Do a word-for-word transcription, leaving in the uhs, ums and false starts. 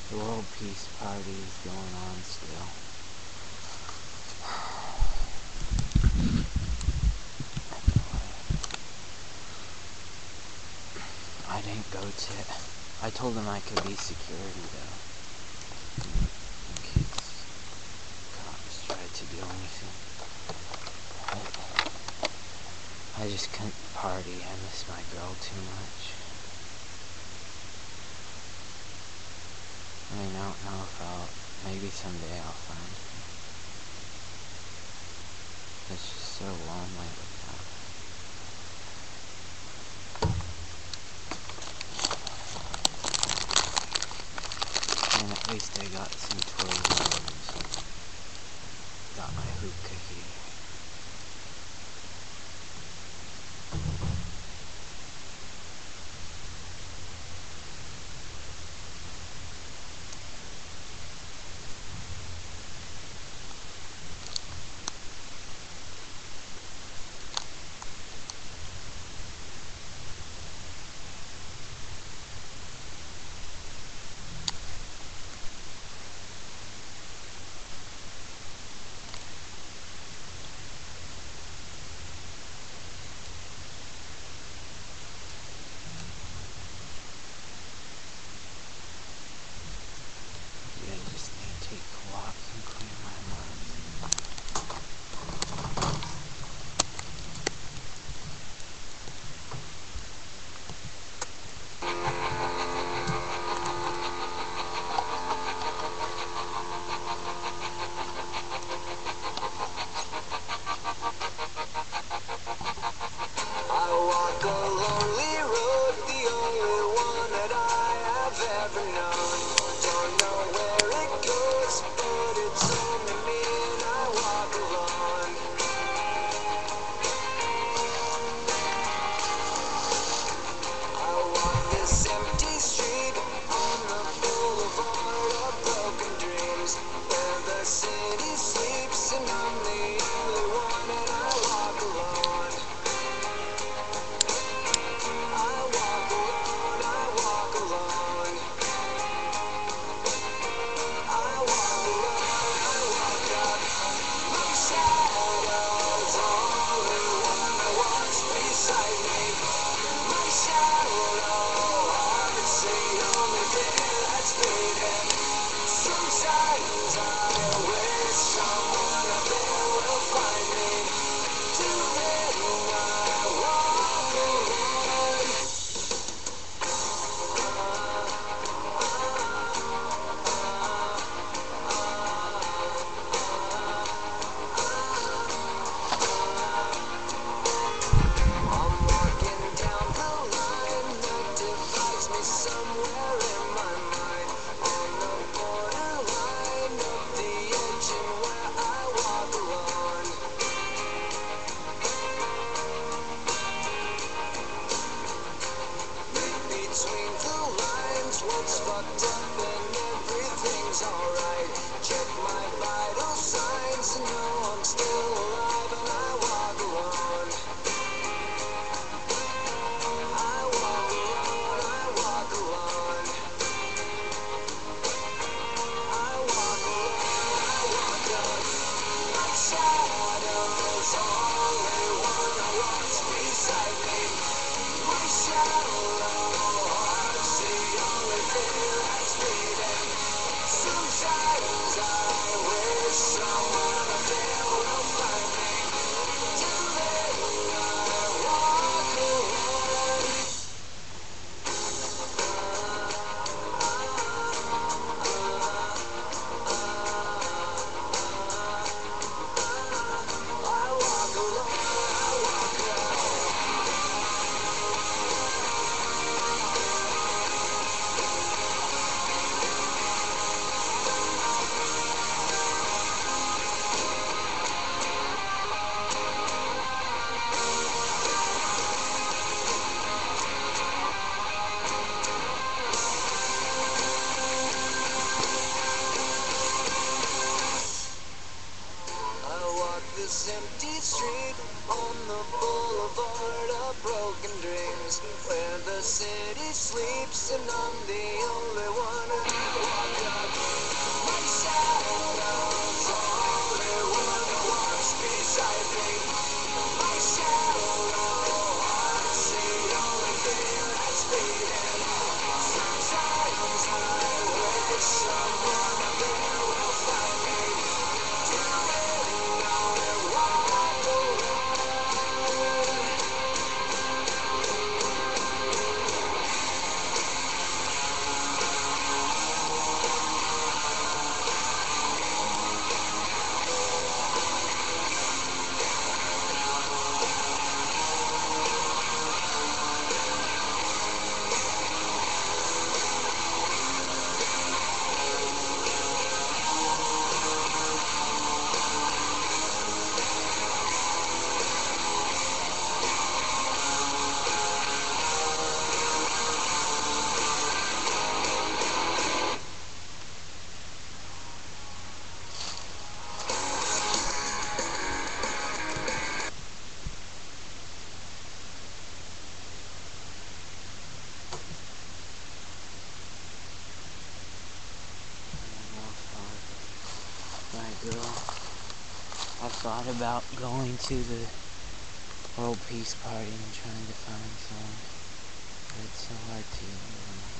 The World Peace Party is going on still. I didn't go to it. I told him I could be security though, in case cops tried to do anything. I, I just couldn't party. I miss my girl too much. I mean, I don't know if I'll, maybe someday I'll find her. It's just so lonely without her. And at least I got some toys and got my hookah here. Where the city sleeps and I'm the only one who walks. thought about going to the World Peace Party and trying to find someone, but it's so hard to.